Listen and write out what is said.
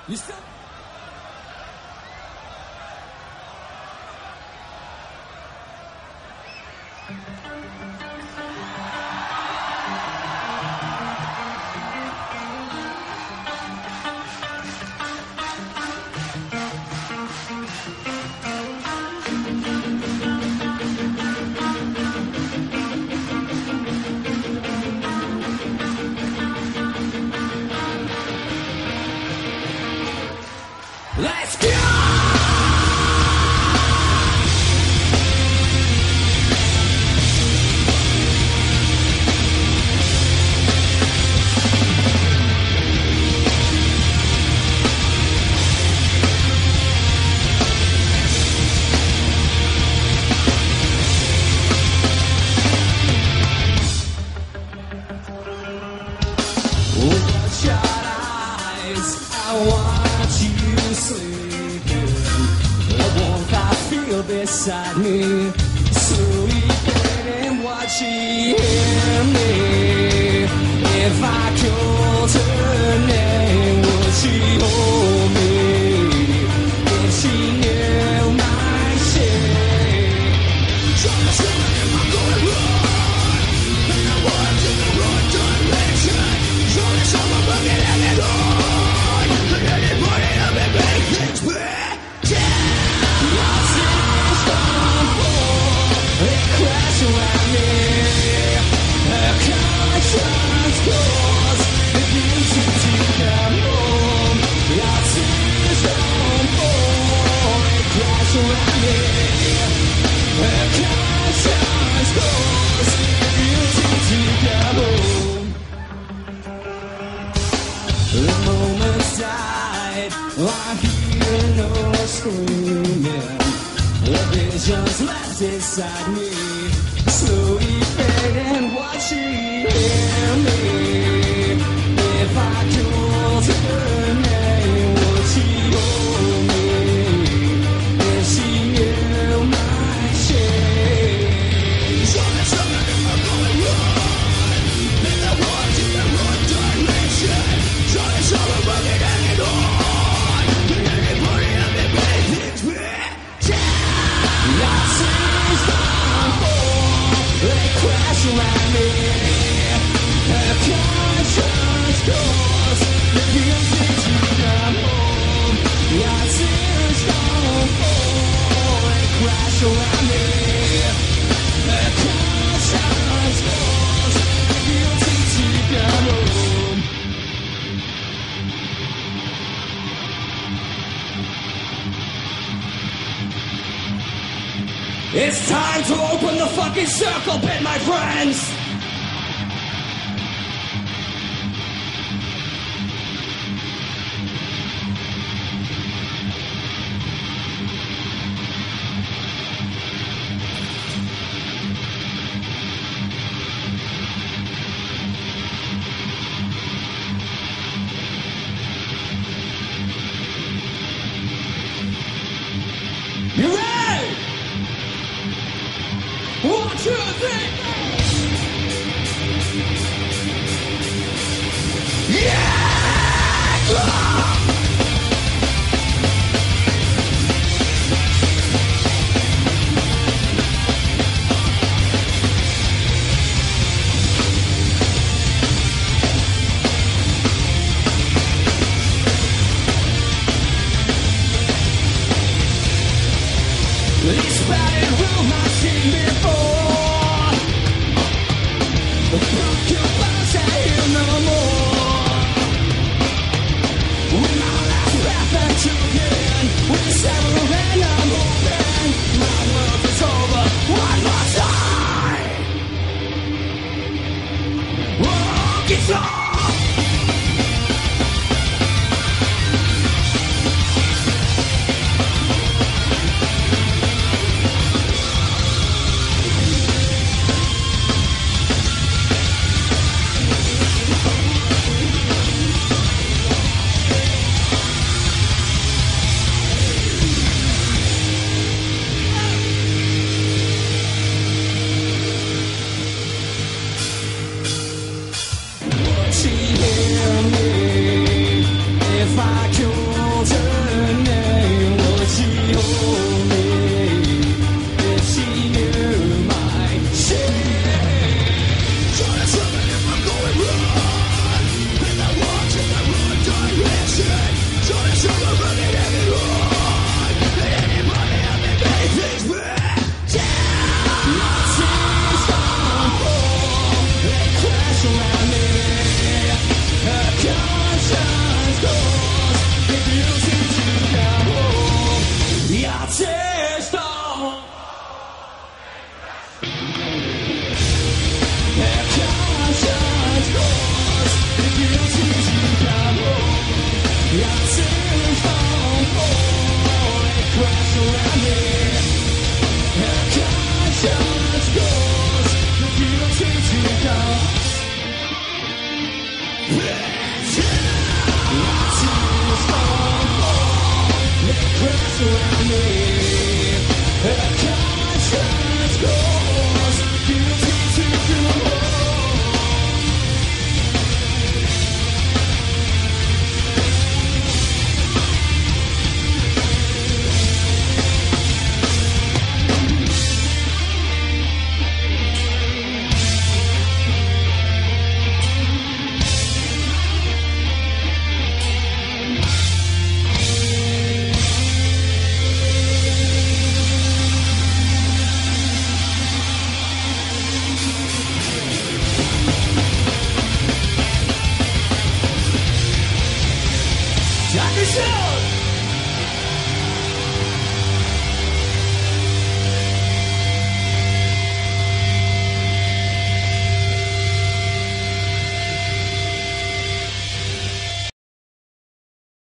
You still... Let's go! With shut eyes, I watch you sleeping. The warmth I feel beside me, slowly fading, watch she hear me. If I called her name, would she hold me? If she knew my shame, trying to tell me if I'm going wrong, and I was in the wrong direction. Trying to tell me I'm looking at it all, and anybody I've been making things better. Lost in storm fall, they crash around me. Her conscience calls, the beauty to come home. Lost in storm fall, they crash around me. Her conscience calls, the beauty to come home. The moment's died, I hear no screaming. The vision's left inside me, slowly fading, watch she hear me. If I called her name, would she hold me? If she knew my shame, trying to tell me if I'm going wrong, and I was in the wrong direction. Trying to tell me I'm looking at it all, and anybody I've been making things better. Lost in storm fall, they crash around me. Her conscience calls, the beauty to come home. Lost in storm fall, they crash around me. Her conscience calls, the beauty to come home. It's time to open the fucking circle pit, my friends! You ready? 1, 2, 3. Yeah! This battered room I've seen before. The broken bones are here no more. With my last breath I took in, with the several hand I'm holding. My world is over one more time. Oh, guitar. wraps around me. A conscience